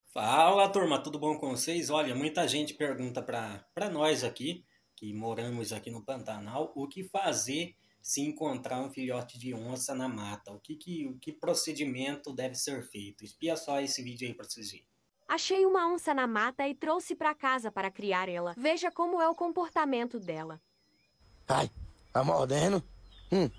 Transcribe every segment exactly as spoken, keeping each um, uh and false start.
Fala, turma, tudo bom com vocês? Olha, muita gente pergunta para para nós aqui, que moramos aqui no Pantanal, o que fazer se encontrar um filhote de onça na mata? O que, que, o que procedimento deve ser feito? Espia só esse vídeo aí para vocês verem. Achei uma onça na mata e trouxe para casa para criar ela. Veja como é o comportamento dela. Ai, tá mordendo? Hum,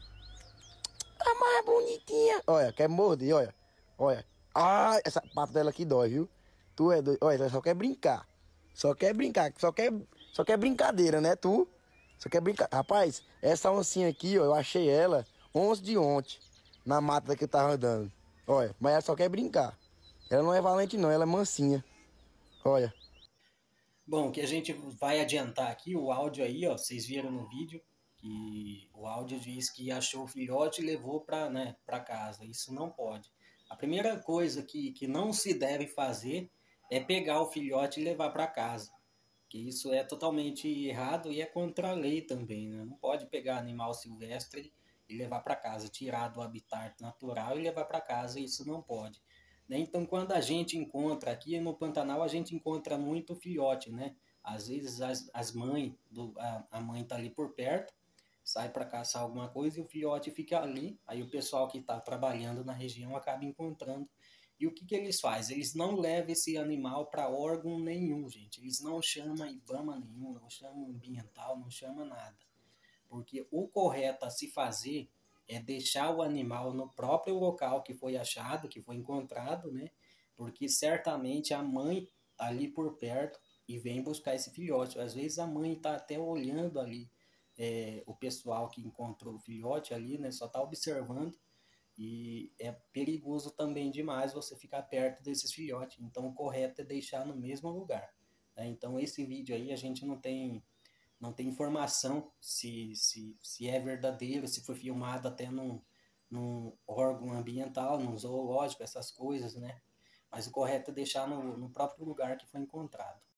a mais bonitinha. Olha, quer morder, olha. Olha. Ai, essa pata dela aqui dói, viu? Tu é doido. Olha, ela só quer brincar. Só quer brincar, só quer, só quer brincadeira, né, tu? Só quer brincar. Rapaz, essa oncinha aqui, ó, eu achei ela onze de ontem, na mata que eu tava andando. Olha, mas ela só quer brincar. Ela não é valente não, ela é mansinha. Olha. Bom, o que a gente vai adiantar aqui, o áudio aí, ó, vocês viram no vídeo, que o áudio diz que achou o filhote e levou para, né, para casa. Isso não pode. A primeira coisa que, que não se deve fazer é pegar o filhote e levar para casa. Que isso é totalmente errado e é contra a lei também, né? Não pode pegar animal silvestre e levar para casa, tirar do habitat natural e levar para casa, isso não pode. Né? Então, quando a gente encontra aqui no Pantanal, a gente encontra muito filhote, né? Às vezes as, as mães, do, a, a mãe tá ali por perto, sai para caçar alguma coisa e o filhote fica ali. Aí o pessoal que está trabalhando na região acaba encontrando. E o que, que eles fazem? Eles não levam esse animal para órgão nenhum, gente. Eles não chamam IBAMA nenhum, não chamam ambiental, não chamam nada. Porque o correto a se fazer é deixar o animal no próprio local que foi achado, que foi encontrado, né? Porque certamente a mãe está ali por perto e vem buscar esse filhote. Às vezes a mãe está até olhando ali é, o pessoal que encontrou o filhote ali, né? Só está observando e é perigoso também demais você ficar perto desses filhotes. Então o correto é deixar no mesmo lugar. Né? Então esse vídeo aí a gente não tem não tem informação se, se, se é verdadeiro, se foi filmado até num, num órgão ambiental, num zoológico, essas coisas, né? Mas o correto é deixar no, no próprio lugar que foi encontrado.